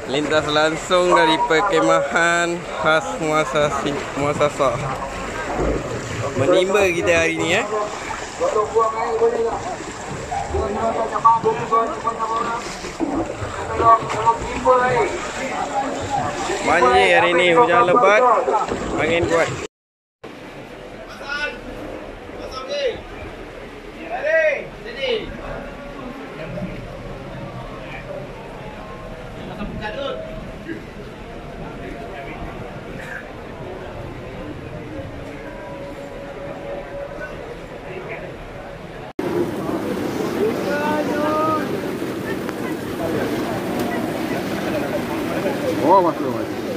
Lintas langsung dari perkemahan khas Muasasah. Menimba kita hari ni Banjir hari ni, hujan lebat, angin kuat. Oh, masuk.